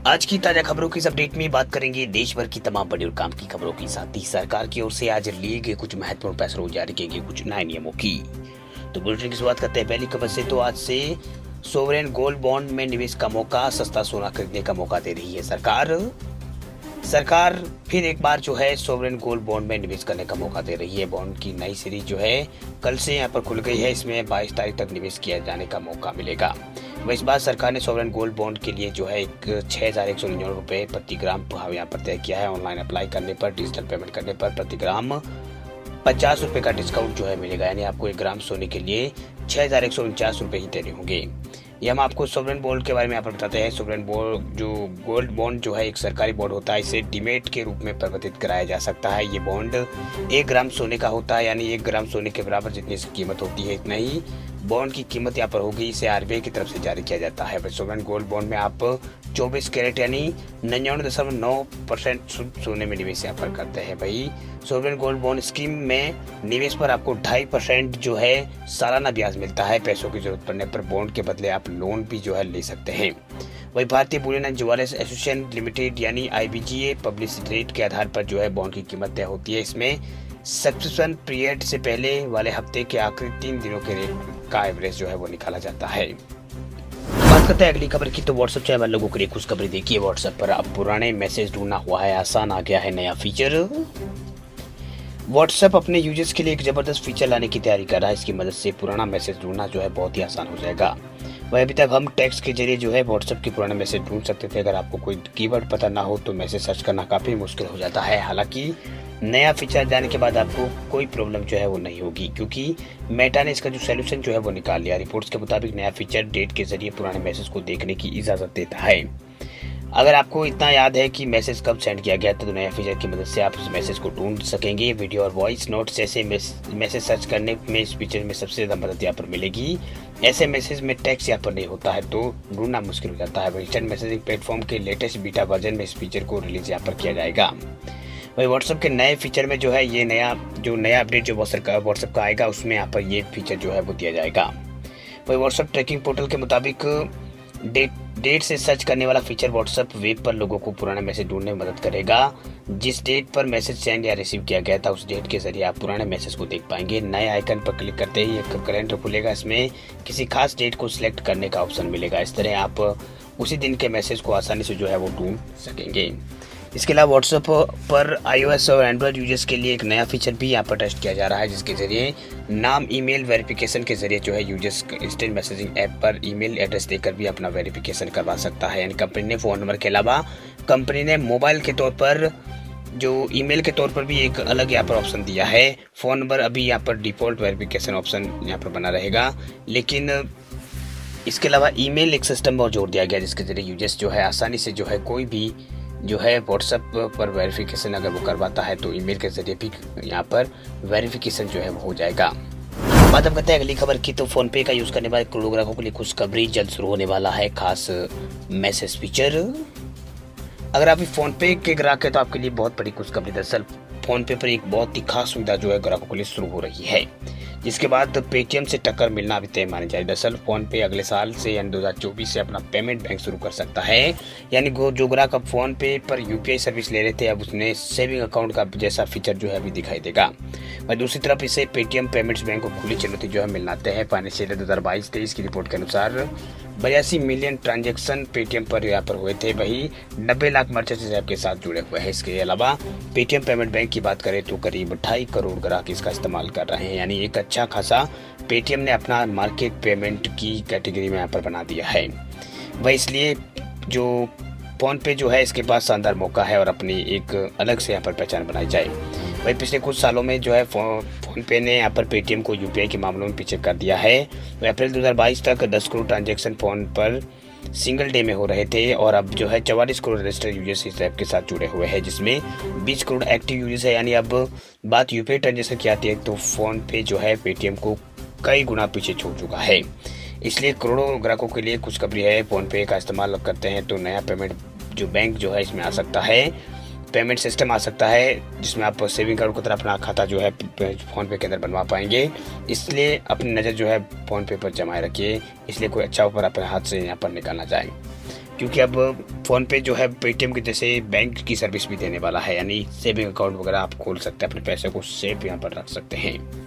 आज की ताजा खबरों की इस अपडेट में बात करेंगे देश भर की तमाम बड़ी और काम की खबरों की, साथ ही सरकार की ओर से आज लिए गए कुछ महत्वपूर्ण फैसलों जारी किए गए कुछ नए नियमों की। तो बुलेटिन की शुरुआत करते हैं पहली खबर से। तो आज से सोवरेन गोल्ड बॉन्ड में निवेश का मौका, सस्ता सोना खरीदने का मौका दे रही है सरकार फिर एक बार जो है सोवरेन गोल्ड बॉन्ड में निवेश करने का मौका दे रही है। बॉन्ड की नई सीरीज जो है कल से यहाँ पर खुल गई है। इसमें 22 तारीख तक निवेश किया जाने का मौका मिलेगा। वह इस बार सरकार ने सोवरेन गोल्ड बॉन्ड के लिए जो है एक 6,199 रुपये प्रति ग्राम भाव यहाँ पर तय किया है। ऑनलाइन अप्लाई करने पर, डिजिटल पेमेंट करने पर प्रति ग्राम 50 रुपये का डिस्काउंट जो है मिलेगा। यानी आपको 1 ग्राम सोने के लिए 6,149 रुपये ही देने होंगे। ये हम आपको सोवरेन बॉन्ड के बारे में यहाँ पर बताते हैं। सोवरेन बॉन्ड जो गोल्ड बॉन्ड जो है एक सरकारी बॉन्ड होता है। इसे डीमेट के रूप में परिवर्तित कराया जा सकता है। ये बॉन्ड 1 ग्राम सोने का होता है, यानी 1 ग्राम सोने के बराबर जितनी इसकी कीमत होती है इतना ही बॉन्ड की कीमत यहाँ पर होगी। इसे आरबीआई की तरफ से जारी किया जाता है। सोवरेन गोल्ड बॉन्ड में आप 24 कैरेट यानी 99.9% शुद्ध सोने में निवेश यहाँ पर करते हैं। भाई सोवरेन गोल्ड बॉन्ड स्कीम में निवेश पर आपको 2.5% जो है सालाना ब्याज मिलता है। पैसों की जरूरत पड़ने पर बॉन्ड के बदले आप लोन भी जो है ले सकते हैं। वही भारतीय bullion and jewellers association limited यानी IBGA पब्लिसिटी रेट के आधार पर जो है बॉन्ड की कीमत तय होती है। इसमें सब्सक्रिप्शन पीरियड से पहले वाले हफ्ते के आखिरी 3 दिनों के रेट का एवरेज जो है वो निकाला जाता है। बात करते हैं अगली खबर की। तो व्हाट्सएप चैनल वाले लोगों के लिए खुशखबरी देखिए। व्हाट्सएप पर अब पुराने मैसेज ढूंढना हुआ है आसान, आ गया है नया फीचर। व्हाट्सएप अपने यूजर्स के लिए एक जबरदस्त फीचर लाने की तैयारी कर रहा है। इसकी मदद से पुराना मैसेज ढूंढना जो है बहुत ही आसान हो जाएगा। वह अभी तक हम टेक्स्ट के जरिए जो है व्हाट्सएप के पुराने मैसेज ढूंढ सकते थे। अगर आपको कोई कीवर्ड पता ना हो तो मैसेज सर्च करना काफी मुश्किल हो जाता है। हालांकि नया फीचर जाने के बाद आपको कोई प्रॉब्लम जो है वो नहीं होगी, क्योंकि मेटा ने इसका जो सोल्यूशन जो है वो निकाल लिया। रिपोर्ट्स के मुताबिक नया फीचर डेट के जरिए पुराने मैसेज को देखने की इजाजत देता है। अगर आपको इतना याद है कि मैसेज कब सेंड किया गया था तो नया फीचर की मदद से आप उस मैसेज को ढूंढ सकेंगे। वीडियो और वॉइस नोट जैसे मैसेज सर्च करने में इस फीचर में सबसे ज़्यादा मदद यहाँ पर मिलेगी। ऐसे मैसेज में टेक्स्ट यहाँ पर नहीं होता है तो ढूंढना मुश्किल हो जाता है। इंस्टेंट मैसेजिंग प्लेटफॉर्म के लेटेस्ट बीटा वर्जन में इस फीचर को रिलीज यहाँ पर किया जाएगा। वही व्हाट्सएप के नए फीचर में जो है ये नया अपडेट जो व्हाट्सएप का आएगा उसमें यहाँ पर ये फीचर जो है वो दिया जाएगा। वही व्हाट्सएप ट्रैकिंग पोर्टल के मुताबिक डेट से सर्च करने वाला फीचर व्हाट्सएप वेब पर लोगों को पुराना मैसेज ढूंढने में मदद करेगा। जिस डेट पर मैसेज सेंड या रिसीव किया गया था उस डेट के जरिए आप पुराने मैसेज को देख पाएंगे। नए आइकन पर क्लिक करते ही एक कैलेंडर खुलेगा। इसमें किसी खास डेट को सिलेक्ट करने का ऑप्शन मिलेगा। इस तरह आप उसी दिन के मैसेज को आसानी से जो है वो ढूंढ सकेंगे। इसके अलावा व्हाट्सएप पर iOS और एंड्रॉयड यूजर्स के लिए एक नया फीचर भी यहाँ पर टेस्ट किया जा रहा है, जिसके जरिए नाम ईमेल वेरिफिकेशन के जरिए जो है यूजर्स इंस्टेंट मैसेजिंग ऐप पर ईमेल एड्रेस देकर भी अपना वेरिफिकेशन करवा सकता है। यानी कंपनी ने फ़ोन नंबर के अलावा कंपनी ने मोबाइल के तौर पर जो ईमेल के तौर पर भी एक अलग यहाँ पर ऑप्शन दिया है। फ़ोन नंबर अभी यहाँ पर डिफ़ॉल्ट वेरिफिकेशन ऑप्शन यहाँ पर बना रहेगा, लेकिन इसके अलावा ईमेल एक सिस्टम और जोड़ दिया गया जिसके जरिए यूजर्स जो है आसानी से जो है कोई भी जो है व्हाट्सएप पर वेरिफिकेशन अगर वो करवाता है तो ईमेल के जरिए भी यहाँ पर वेरिफिकेशन जो है वो हो जाएगा। बात अब करते हैं अगली खबर की। तो फोन पे का यूज करने वाले करोड़ों ग्राहकों के लिए खुशखबरी, जल्द शुरू होने वाला है खास मैसेज फीचर। अगर आप फोन पे के ग्राहक हैं तो आपके लिए बहुत बड़ी खुशखबरी। दरअसल फोन पे पर एक बहुत ही खास सुविधा जो है ग्राहकों के लिए शुरू हो रही है, जिसके बाद पेटीएम से टक्कर मिलना अभी तय मानी जाए। दरअसल फोन पे अगले साल से यानी 2024 से अपना पेमेंट बैंक शुरू कर सकता है। यानी जो ग्राहक अब फोन पे पर UPI सर्विस ले रहे थे अब उसने सेविंग अकाउंट का जैसा फीचर जो है अभी दिखाई देगा। वहीं दूसरी तरफ इसे पेटीएम पेमेंट्स बैंक को खुली चुनौती जो है मिलना तय है। फाइनेंशियल 2022-23 की रिपोर्ट के अनुसार 82 मिलियन ट्रांजेक्शन पेटीएम पर यहाँ पर हुए थे। वही 90 लाख मर्चेंट इस ऐप के साथ जुड़े हुए हैं। इसके अलावा पेटीएम पेमेंट बैंक की बात करें तो करीब 2.5 करोड़ ग्राहक इसका इस्तेमाल कर रहे हैं। यानी एक अच्छा खासा पेटीएम ने अपना मार्केट पेमेंट की कैटेगरी में यहाँ पर बना दिया है। वह इसलिए जो फोन पे जो है इसके पास शानदार मौका है और अपनी एक अलग से यहाँ पर पहचान बनाई जाए। वही पिछले कुछ सालों में जो है फोन पे ने यहाँ पर पेटीएम को UPI के मामलों में पीछे कर दिया है। वह अप्रैल 2022 तक 10 करोड़ ट्रांजेक्शन फोन पर सिंगल डे में हो रहे थे और अब जो है 44 करोड़ रजिस्टर्ड यूजर्स इस ऐप के साथ जुड़े हुए हैं, जिसमें 20 करोड़ एक्टिव यूजर्स है। यानी अब बात UPI ट्रांजेक्शन की आती है तो फोन पे जो है पेटीएम को कई गुना पीछे छोड़ चुका है। इसलिए करोड़ों ग्राहकों के लिए खुशखबरी है। फोन पे का इस्तेमाल करते हैं तो नया पेमेंट जो बैंक जो है इसमें आ सकता है, पेमेंट सिस्टम आ सकता है, जिसमें आप सेविंग अकाउंट की तरह अपना खाता जो है फोन पे के अंदर बनवा पाएंगे। इसलिए अपनी नज़र जो है फोन पे पर जमाए रखिए, इसलिए कोई अच्छा ऑफर अपने हाथ से यहाँ पर निकालना चाहें। क्योंकि अब फ़ोन पे जो है पेटीएम के जैसे बैंक की सर्विस भी देने वाला है, यानी सेविंग अकाउंट वगैरह आप खोल सकते हैं, अपने पैसे को सेफ यहाँ पर रख सकते हैं।